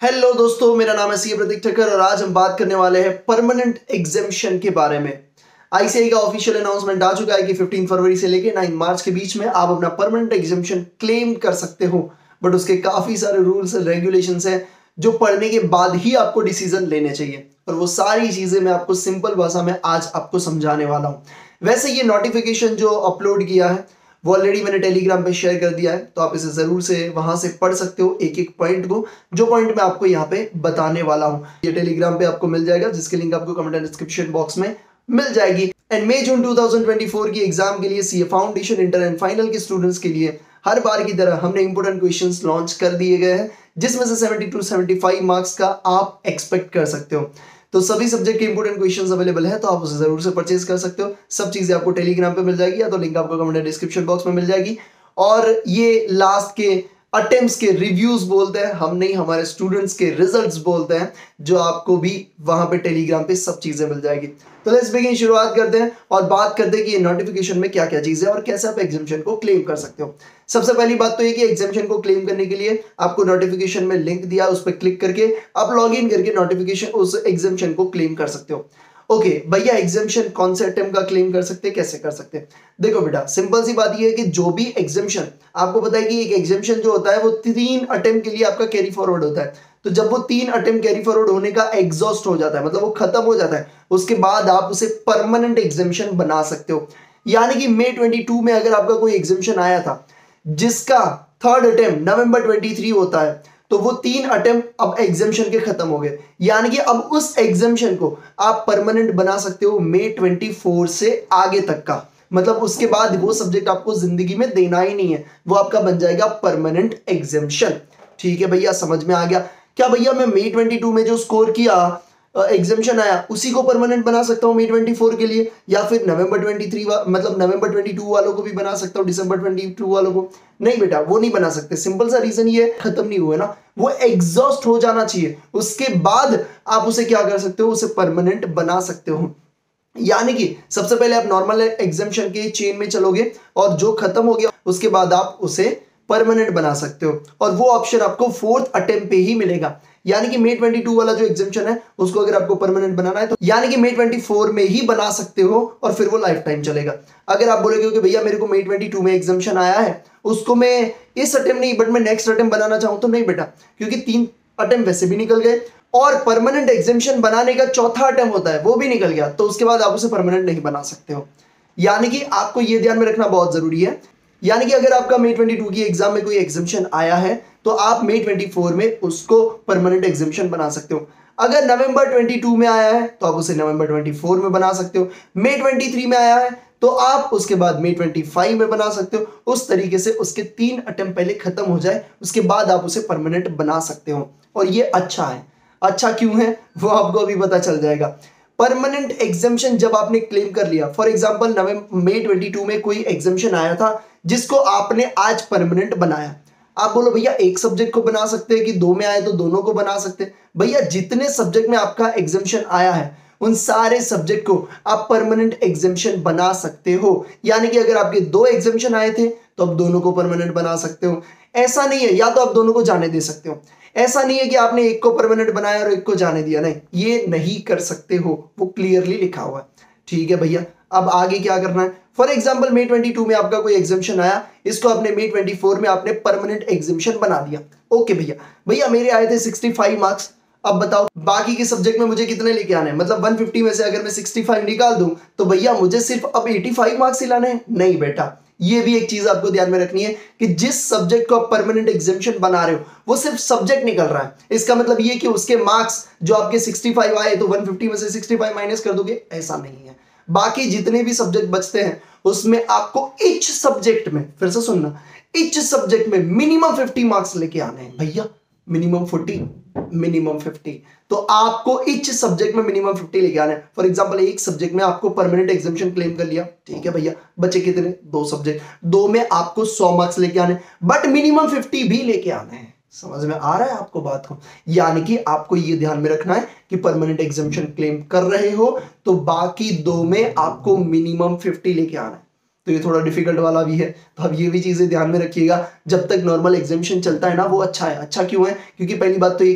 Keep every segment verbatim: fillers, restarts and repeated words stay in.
Hello दोस्तों, मेरा नाम है सी प्रतीक ठक्कर और आज हम बात करने वाले हैं परमानेंट एग्जेम्पशन के बारे में। आईसीएआई का ऑफिशियल अनाउंसमेंट आ चुका है कि पंद्रह फरवरी से लेकर नौ मार्च के बीच में आप अपना परमानेंट एग्जेम्पशन क्लेम कर सकते हो, बट उसके काफी सारे रूल्स एंड रेगुलेशंस हैं जो पढ़ने के बाद ही आपको डिसीजन लेने चाहिए, और वो सारी चीजें मैं आपको सिंपल भाषा में आज आपको समझाने वाला हूं। वैसे ये नोटिफिकेशन जो अपलोड किया है वो ऑलरेडी मैंने टेलीग्राम पे शेयर कर दिया है, तो आप इसे जरूर से वहां से पढ़ सकते हो एक एक पॉइंट को, जो पॉइंट मैं आपको यहाँ पे बताने वाला हूँ। ये टेलीग्राम पे आपको मिल जाएगा, जिसकी लिंक आपको कमेंट एंड डिस्क्रिप्शन बॉक्स में मिल जाएगी। एंड मई जून दो हज़ार चौबीस की एग्जाम के लिए CA foundation, inter and final के स्टूडेंट्स के लिए हर बार की तरह हमने इंपोर्टेंट क्वेश्चंस लॉन्च कर दिए गए हैं, जिसमें से seventy two seventy five marks का आप एक्सपेक्ट कर सकते हो। तो सभी सब्जेक्ट के इंपोर्टेंट क्वेश्चंस अवेलेबल है, तो आप उसे जरूर से परचेज कर सकते हो। सब चीजें आपको टेलीग्राम पे मिल जाएगी, या तो लिंक आपको कमेंट डिस्क्रिप्शन बॉक्स में मिल जाएगी। और ये लास्ट के अटेम्प्ट्स के रिव्यूज बोलते हैं हम, नहीं हमारे स्टूडेंट्स के रिजल्ट्स बोलते हैं, जो आपको भी वहां पे टेलीग्राम पे सब चीजें मिल जाएगी। तो लेट्स बिगिन, शुरुआत करते हैं और बात करते हैं कि ये नोटिफिकेशन में क्या क्या चीजें और कैसे आप एग्जामिशन को क्लेम कर सकते हो। सबसे पहली बात तो ये कि एग्जामिशन को क्लेम करने के लिए आपको नोटिफिकेशन में लिंक दिया, उस पर क्लिक करके आप लॉग इन करके नोटिफिकेशन उस एग्जामिशन को क्लेम कर सकते हो। ओके okay, भैया एग्जामिशन कौन से अटेम्प्ट का क्लेम कर सकते हैं, कैसे कर सकते हैं? देखो बेटा, सिंपल सी बात ये है कि जो भी एग्जामिशन, आपको पता है कि एक एग्जामिशन जो होता है वो तीन अटेम्प्ट के लिए आपका कैरी फॉरवर्ड होता है। तो जब वो तीन अटेम्प्ट कैरी फॉरवर्ड होने का एग्जॉस्ट हो जाता है, मतलब वो खत्म हो जाता है, उसके बाद आप उसे परमानेंट एग्जामिशन बना सकते हो। यानी कि मई बाईस में अगर आपका कोई एग्जामिशन आया था जिसका थर्ड अटेम्प्ट नवंबर तेईस होता है, तो वो तीन अटेम्प्ट अब एग्जामिशन के खत्म हो गए, यानी कि अब उस एग्जामिशन को आप परमानेंट बना सकते हो मई चौबीस से आगे तक का। मतलब उसके बाद वो सब्जेक्ट आपको जिंदगी में देना ही नहीं है, वो आपका बन जाएगा परमानेंट एग्जामिशन। ठीक है भैया, समझ में आ गया? क्या भैया मैं मई बाईस में जो स्कोर किया, एग्जामिशन आया, उसी को परमानेंट बना सकता हूं मई चौबीस के लिए, या फिर नवंबर तेईस मतलब नवंबर बाईस वालों को भी बना सकता हूं दिसंबर बाईस वालों को? नहीं बेटा, वो नहीं बना सकते। सिंपल सा रीजन ये खत्म नहीं हुआ ना, वो एग्जॉस्ट हो जाना चाहिए, उसके बाद आप उसे क्या कर सकते हो, उसे परमानेंट बना सकते हो। यानी कि सबसे पहले आप नॉर्मल एग्जामिशन के चेन में चलोगे और जो खत्म हो गया उसके बाद आप उसे परमानेंट बना सकते हो, और वो ऑप्शन आपको फोर्थ अटेम्प्ट पे ही मिलेगा। यानी कि मई बाईस वाला जो एग्जामिशन है उसको अगर आपको परमानेंट बनाना है तो यानी कि मई चौबीस में ही बना सकते हो, और फिर वो लाइफ टाइम चलेगा। अगर आप बोलोगे कि भैया मेरे को मई बाईस में एग्जामिशन आया है, उसको मैं इस अटेम्प्ट नहीं बट मैं नेक्स्ट अटेम्प्ट बनाना चाहूं, तो नहीं बेटा, क्योंकि तीन अटेम्प्ट वैसे भी निकल गए और परमानेंट एग्जामिशन बनाने का चौथा अटेम्प्ट होता है वो भी निकल गया, तो उसके बाद आप उसे परमानेंट नहीं बना सकते हो। यानी कि आपको यह ध्यान में रखना बहुत जरूरी है। यानी कि अगर आपका मई बाईस की एग्जाम में कोई एग्जामिशन आया है तो आप मई चौबीस में उसको परमानेंट एग्जामिशन बना सकते हो। अगर नवंबर बाईस में आया है तो आप उसे नवंबर चौबीस में बना सकते हो। मई तेईस में आया है तो आप उसके बाद मई पच्चीस में बना सकते हो। उस तरीके से उसके तीन अटेम्प्ट पहले खत्म हो जाए, उसके बाद आप उसे परमानेंट बना सकते हो, और ये अच्छा है। अच्छा क्यों है वो आपको अभी पता चल जाएगा। परमानेंट एग्जामिशन जब आपने क्लेम कर लिया, फॉर एग्जांपल नवंबर मई बाईस में कोई एग्जामिशन आया था जिसको आपने आज परमानेंट बनाया, आप बोलो भैया एक सब्जेक्ट को बना सकते हैं कि दो में आए तो दोनों को बना सकते हैं? भैया जितने सब्जेक्ट में आपका एग्जामिशन आया है उन सारे सब्जेक्ट को आप परमानेंट एग्जामिशन बना सकते हो। यानी कि अगर आपके दो एग्जामिशन आए थे तो आप दोनों को परमानेंट बना सकते हो। ऐसा नहीं है, या तो आप दोनों को जाने दे सकते हो, ऐसा नहीं है कि आपने एक को परमानेंट बनाया और एक को जाने दिया, नहीं, ये नहीं कर सकते हो, वो क्लियरली लिखा हुआ है। ठीक है भैया, अब आगे क्या करना है? फॉर एग्जांपल मई बाईस में आपका कोई एग्जामिशन आया, इसको आपने मई चौबीस में आपने परमानेंट एग्जामिशन बना दिया। ओके भैया, भैया मेरे आए थे पैंसठ मार्क्स, अब बताओ बाकी के सब्जेक्ट में मुझे कितने लेके आने हैं? मतलब एक सौ पचास में से अगर मैं पैंसठ निकाल दूं तो भैया मुझे सिर्फ अब पचासी मार्क्स ही लाने हैं? नहीं बेटा, ये भी एक चीज आपको ध्यान में रखनी है कि जिस सब्जेक्ट को आप परमानेंट एग्जामिशन बना रहे हो वो सिर्फ सब्जेक्ट निकल रहा है। इसका मतलब ये कि उसके मार्क्स जो आपके पैंसठ आए तो एक सौ पचास में से पैंसठ माइनस कर दोगे, ऐसा नहीं है। बाकी जितने भी सब्जेक्ट बचते हैं उसमें आपको ईच सब्जेक्ट में, फिर से सुनना, ईच सब्जेक्ट में मिनिमम पचास मार्क्स लेके आने हैं भैया। मिनिमम चालीस, मिनिमम पचास, तो आपको ईच सब्जेक्ट में मिनिमम पचास लेके आने हैं। फॉर एग्जांपल एक सब्जेक्ट में आपको परमानेंट एग्जामिशन क्लेम कर लिया, ठीक है भैया, बचे कितने? दो सब्जेक्ट, दो में आपको सौ मार्क्स लेके आने, बट मिनिमम पचास भी लेके आने हैं। समझ में आ रहा है आपको बात को? यानी कि आपको ये ध्यान में रखना है कि परमानेंट एग्जामिशन क्लेम कर रहे हो तो बाकी दो में आपको मिनिमम पचास लेके आना है। तो ये थोड़ा डिफिकल्ट वाला भी है, तो अब ये भी चीजें ध्यान में रखिएगा। जब तक नॉर्मल एग्जामिशन चलता है ना वो अच्छा है। अच्छा क्यों है? क्योंकि पहली बात तो ये कि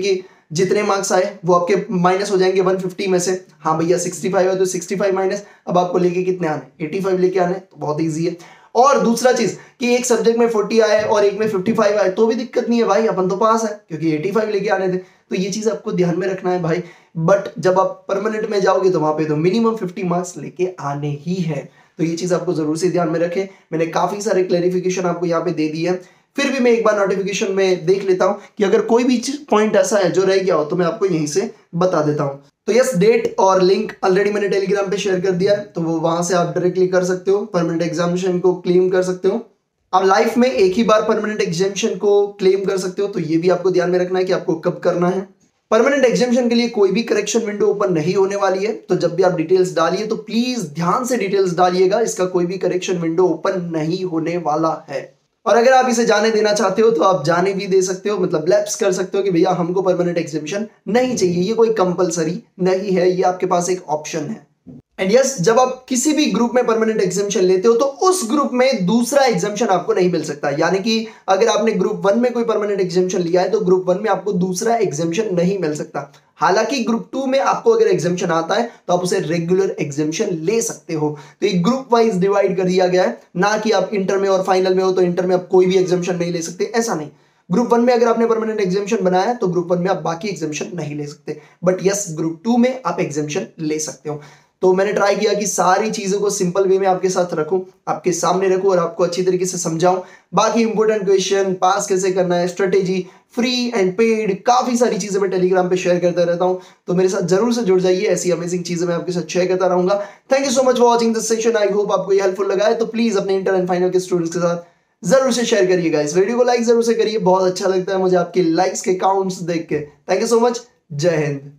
जितने मार्क्स आए वो आपके माइनस हो जाएंगे वन फिफ्टी में से। हाँ भैया सिक्सटी फाइव है तो सिक्सटी फाइव माइनस, अब आपको लेके कितने आने, एटी फाइव लेके आने, तो बहुत ईजी है। और दूसरा चीज कि एक सब्जेक्ट में फोर्टी आए और एक में फिफ्टी फाइव आए तो भी दिक्कत नहीं है भाई, अपन तो पास है क्योंकि एटी फाइव लेके आने थे। तो ये चीज आपको ध्यान में रखना है भाई। बट जब आप परमानेंट में जाओगे तो वहां पे तो मिनिमम फिफ्टी मार्क्स लेके आने ही है, तो ये चीज आपको जरूर से ध्यान में रखें। मैंने काफी सारे क्लैरिफिकेशन आपको यहाँ पे दे दिए हैं, फिर भी मैं एक बार नोटिफिकेशन में देख लेता हूं कि अगर कोई भी पॉइंट ऐसा है जो रह गया हो तो मैं आपको यहीं से बता देता हूं। तो यस, डेट और लिंक ऑलरेडी मैंने टेलीग्राम पे शेयर कर दिया है, तो वो वहां से आप डायरेक्टली कर सकते हो, परमानेंट एग्जामिनेशन को क्लेम कर सकते हो। आप लाइफ में एक ही बार परमानेंट एग्जामिनेशन को क्लेम कर सकते हो, तो ये भी आपको ध्यान में रखना है कि आपको कब करना है। परमानेंट एग्जामिनेशन के लिए कोई भी करेक्शन विंडो ओपन नहीं होने वाली है, तो जब भी आप डिटेल्स डालिए तो प्लीज ध्यान से डिटेल्स डालिएगा, इसका कोई भी करेक्शन विंडो ओपन नहीं होने वाला है। और अगर आप इसे जाने देना चाहते हो तो आप जाने भी दे सकते हो, मतलब लैप्स कर सकते हो कि भैया हमको परमानेंट एग्जामिनेशन नहीं चाहिए, ये कोई कंपलसरी नहीं है, ये आपके पास एक ऑप्शन है। एंड यस, जब आप किसी भी ग्रुप में परमानेंट एग्जामिनेशन लेते हो तो उस ग्रुप में दूसरा एग्जामिनेशन आपको नहीं मिल सकता। यानी कि अगर आपने ग्रुप वन में कोई परमानेंट एग्जामिनेशन लिया है तो ग्रुप वन में आपको दूसरा एग्जामिनेशन नहीं मिल सकता। हालांकि ग्रुप टू में आपको अगर एग्जामिनेशन आता है तो आप उसे रेगुलर एग्जामिनेशन ले सकते हो। तो एक ग्रुप वाइज डिवाइड कर दिया गया है, ना कि आप इंटर में और फाइनल में हो तो इंटर में आप कोई भी एग्जामिनेशन नहीं ले सकते, ऐसा नहीं। ग्रुप वन में अगर आपने परमानेंट एग्जामिनेशन बनाया तो ग्रुप वन में आप बाकी एग्जामिनेशन नहीं ले सकते, बट यस ग्रुप टू में आप एग्जामिनेशन ले सकते हो। तो मैंने ट्राई किया कि सारी चीजों को सिंपल वे में आपके साथ रखूं, आपके सामने रखूं और आपको अच्छी तरीके से समझाऊं। बाकी इंपॉर्टेंट क्वेश्चन, पास कैसे करना है, स्ट्रेटेजी, फ्री एंड पेड, काफी सारी चीजें मैं टेलीग्राम पे शेयर करता रहता हूं, तो मेरे साथ जरूर से जुड़ जाइए, ऐसी अमेजिंग चीजें मैं आपके साथ शेयर करता रहूंगा। Thank you so much for watching this session, I hope आपको ये हेल्पफुल लगा है। तो प्लीज अपने इंटर एंड फाइनल के स्टूडेंट्स के साथ जरूर से शेयर करिएगा, इस वीडियो को लाइक जरूर से करिए, बहुत अच्छा लगता है मुझे आपके लाइक्स के काउंट्स देख के। थैंक यू सो मच, जय हिंद।